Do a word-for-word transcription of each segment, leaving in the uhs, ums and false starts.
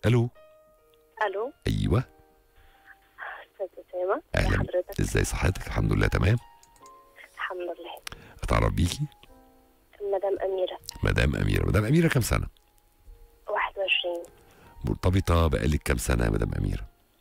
الو. الو. ايوه. استاذ اسامه، ازي اهلا، حضرتك؟ ازاي صحتك؟ الحمد لله تمام. الحمد لله. اتعرف بيكي؟ مدام اميره. مدام اميره. مدام اميره كام سنه؟ واحد وعشرين. مرتبطه بقالك كام سنه يا مدام اميره؟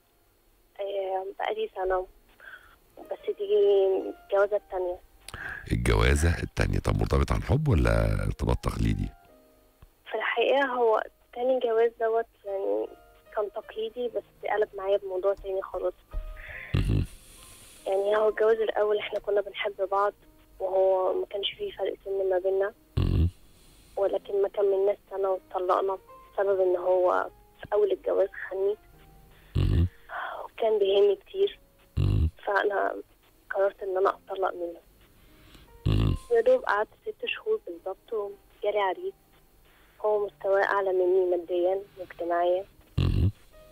آه، بقالي سنه، بس دي الجوازه التانية. الجوازه التانية. طب مرتبط عن حب ولا ارتباط تقليدي؟ في الحقيقه هو تاني جواز دوت يعني كان تقليدي، بس قلب معايا بموضوع تاني خالص. مهم. يعني هو الجواز الاول احنا كنا بنحب بعض، وهو ما كانش فيه فرق سن ما بيننا، مهم. ولكن ما كملناش سنه واتطلقنا بسبب ان هو في اول الجواز خاني مهم. وكان بيهمني كتير، مهم. فانا قررت ان انا اتطلق منه. مهم. يا دوب قعدت ست شهور بالظبط وجالي عريس هو مستواه اعلى مني ماديا واجتماعيا، مهم.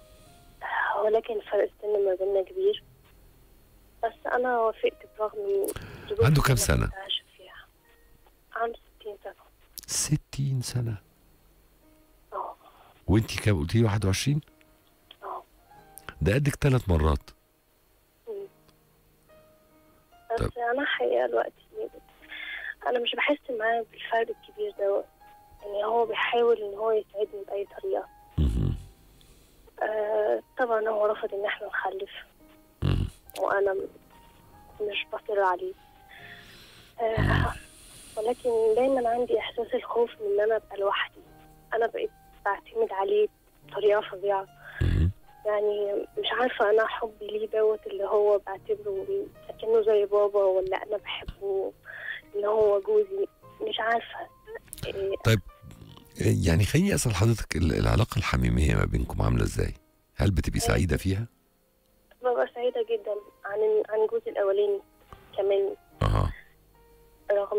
ولكن فرق السن ما بيننا كبير، بس انا وافقت برغم الظروف عنده كام اللي سنة؟ كنت عايشة فيها. عنده ستين سنة. ستين سنه. اه. وانتي كام قلتي لي؟ واحد وعشرين. اه. ده قدك ثلاث مرات. مم. طب. بس انا حقيقة دلوقتي انا مش بحس معاه بالفرق الكبير دوت، يعني هو بيحاول ان هو يساعدني باي طريقة. مهم. آه طبعا هو رفض ان احنا نخلف، مهم. وانا م- مش بصر عليه. آه ولكن دايما عندي احساس الخوف من ان انا ابقى لوحدي. انا بقيت بعتمد عليه بطريقه فظيعه، مهم. يعني مش عارفه انا حبي ليه دوت اللي هو بعتبره كأنه زي بابا، ولا انا بحبه اللي هو جوزي، مش عارفه. إيه، طيب، يعني خليني اسال حضرتك، ال- العلاقه الحميميه ما بينكم عامله ازاي؟ هل بتبقي سعيده فيها؟ ببقى سعيده جدا عن عن جوزي الاولاني كمان، اها. رغم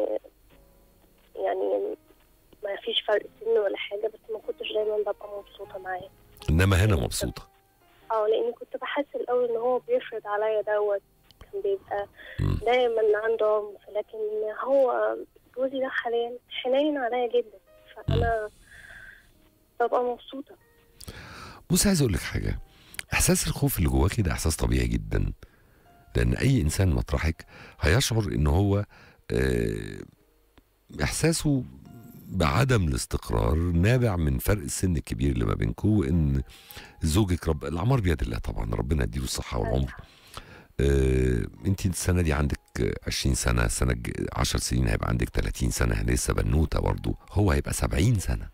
يعني ما فيش فرق سن ولا حاجه، بس ما كنتش دايما ببقى مبسوطه معاه. انما هنا مبسوطه. اه، لاني كنت بحس الاول ان هو بيفرض عليا دوت، كان بيبقى مم. دايما عنده عنف، لكن هو جوزي ده حاليا حنين عليا جدا، فانا ببقى مبسوطه. بص، عايز اقول لك حاجه. احساس الخوف اللي جواكي ده احساس طبيعي جدا، لان اي انسان مطرحك هيشعر ان هو آه، احساسه بعدم الاستقرار نابع من فرق السن الكبير اللي ما بينكم، وان زوجك، رب الاعمار بيد الله طبعا، ربنا يديله الصحه والعمر. آه، انت السنه دي عندك عشرين سنه، السنه الج- عشر سنين هيبقى عندك ثلاثين سنه، لسه بنوته برضه، هو هيبقى سبعين سنه.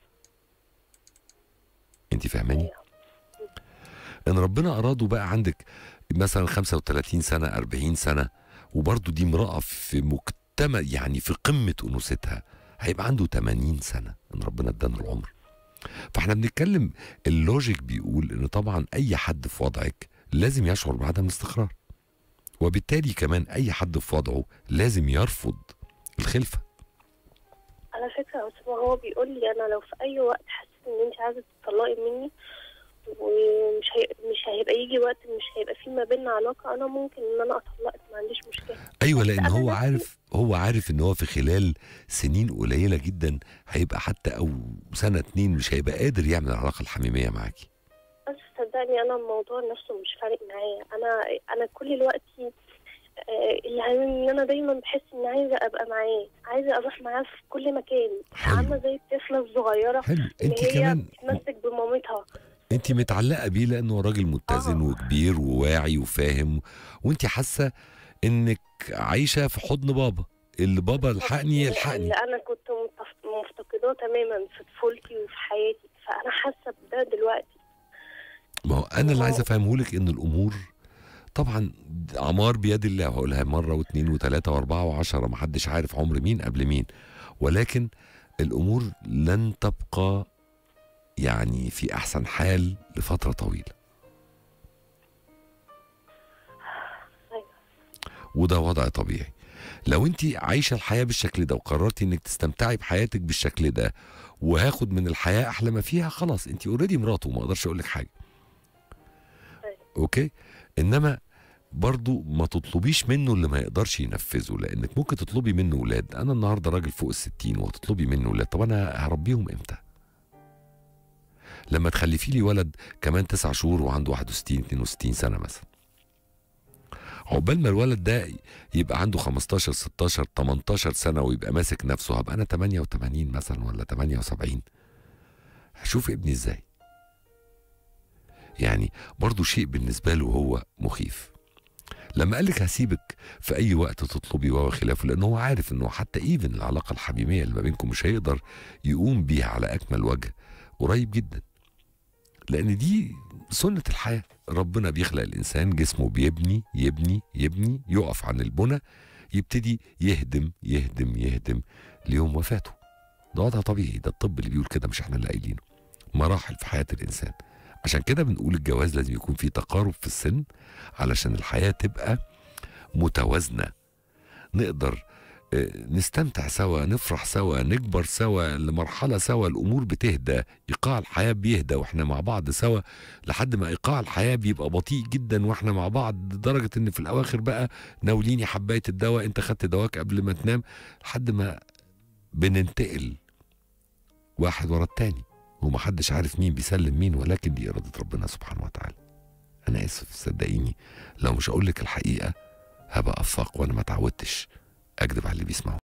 انت فاهماني؟ ايوه. ان ربنا اراده بقى عندك مثلا خمسة وثلاثين سنه، أربعين سنه، وبرضه دي امراه في مكتمل، يعني في قمه انوثتها، هيبقى عنده ثمانين سنه ان ربنا ادانا العمر. فاحنا بنتكلم، اللوجيك بيقول ان طبعا اي حد في وضعك لازم يشعر بعدم الاستقرار، وبالتالي كمان اي حد في وضعه لازم يرفض الخلفه. على فكره بس هو بيقول لي انا لو في اي وقت حسيت ان انت عايزه تطلقي مني ومش هي... مش هيبقى يجي وقت مش هيبقى في ما بيننا علاقه، انا ممكن ان انا اطلقك، ما عنديش مشكله. ايوه، بس لان انا هو نفسي عارف هو عارف ان هو في خلال سنين قليله جدا هيبقى حتى او سنه اتنين مش هيبقى قادر يعمل العلاقه الحميميه معاكي. بس صدقني انا الموضوع نفسه مش فارق معايا، انا انا كل الوقت آه، اللي هيعمل ان انا دايما بحس ان عايزه ابقى معاه، عايزه اروح معاه في كل مكان، حلو. عامله زي الطفله الصغيره حلو. اللي انت هي كمان بتتمسك بمامتها. انت متعلقه بيه لانه راجل متزن اه. وكبير وواعي وفاهم، وانت حاسه انك عايشه في حضن بابا، اللي بابا بالظبط، الحقني اللي يلحقني. انا كنت متف- مفتقداه تماما في طفولتي وفي حياتي، فانا حاسه بده دلوقتي. ما هو ان انا اللي عايز هو افهمه لك ان الامور طبعا اعمار بيد الله، وهقولها مره واثنين وثلاثه واربعه وعشره، ما حدش عارف عمر مين قبل مين، ولكن الامور لن تبقى يعني في احسن حال لفتره طويله، أيوة. وده وضع طبيعي. لو انت عايشه الحياه بالشكل ده وقررتي انك تستمتعي بحياتك بالشكل ده، وهاخد من الحياه احلى ما فيها، خلاص انت اوريدي مراته، ما اقدرش اقول لك حاجه. أيوة. اوكي. انما برضو ما تطلبيش منه اللي ما يقدرش ينفذه، لانك ممكن تطلبي منه ولاد. انا النهارده راجل فوق الستين وهتطلبي منه ولاد، طب انا هربيهم امتى؟ لما تخلفي لي ولد كمان تسع شهور وعنده واحد وستين اتنين وستين سنه مثلا، عقبال ما الولد ده يبقى عنده خمستاشر ستاشر تمنتاشر سنه ويبقى ماسك نفسه، هبقى انا تمانية وتمانين مثلا ولا تمانية وسبعين. هشوف ابني ازاي؟ يعني برضو شيء بالنسبه له هو مخيف. لما قالك هسيبك في اي وقت تطلبي وهو خلافه، لانه هو عارف انه حتى ايفن العلاقه الحميميه اللي ما بينكم مش هيقدر يقوم بيها على اكمل وجه قريب جدا، لان دي سنه الحياه. ربنا بيخلق الانسان جسمه بيبني يبني يبني، يقف عن البنى يبتدي يهدم يهدم يهدم ليوم وفاته. ده وضع طبيعي، ده الطب اللي بيقول كده مش احنا اللي قايلينه. مراحل في حياه الانسان. عشان كده بنقول الجواز لازم يكون فيه تقارب في السن علشان الحياه تبقى متوازنه، نقدر نستمتع سوا، نفرح سوا، نكبر سوا لمرحلة سوا، الأمور بتهدى، إيقاع الحياة بيهدى وإحنا مع بعض سوا، لحد ما إيقاع الحياة بيبقى بطيء جدا وإحنا مع بعض، لدرجة إن في الأواخر بقى ناوليني حباية الدواء، أنت خدت دواك قبل ما تنام، لحد ما بننتقل واحد ورا التاني ومحدش عارف مين بيسلم مين، ولكن دي إرادة ربنا سبحانه وتعالى. أنا آسف صدقيني لو مش هقولك الحقيقة هبقى أفاق، وأنا ما تعودتش أكذب على اللي بيسمعوا.